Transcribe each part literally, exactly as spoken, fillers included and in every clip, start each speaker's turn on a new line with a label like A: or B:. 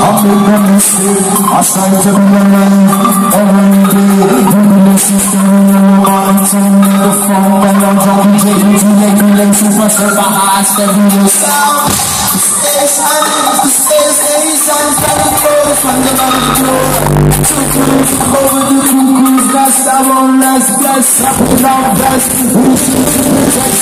A: make a mistake. I try to be alone every day. You listen to me and you wanna tell me the phone. When I'm drunk, you take me to make me late. You must have my eyes that we will stop. The stairs, the stairs, anytime falling forward from the bottom floor. Two cruise over the cuckoo's nest. I won't last, bless, up and down, bless. We should do the text.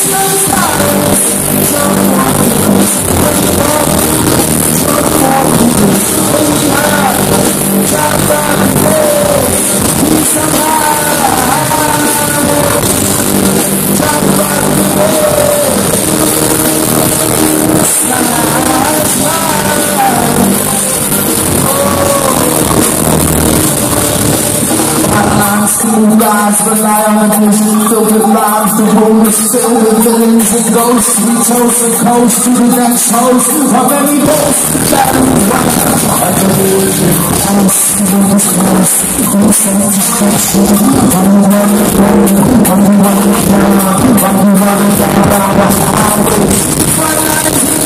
A: Cool guys rely on the vision, filled with lives. The room is filled with villains and ghosts. We toast the coast to the next host. How many ghosts? Batteries running out. I believe you. I'm still this close. I'm saying it's crazy. I'm running, running, I'm running down. I'm running down. I'm running down.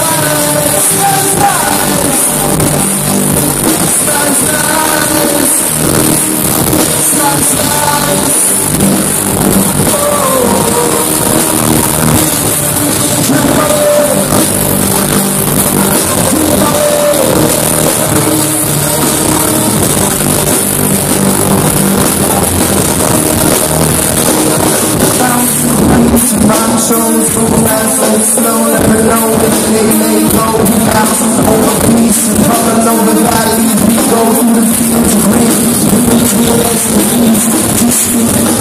A: Shows from last and slow, never know which way they go. We bounce over peace and running over valleys. We go through the fields of green. We need to be less than easy to speak.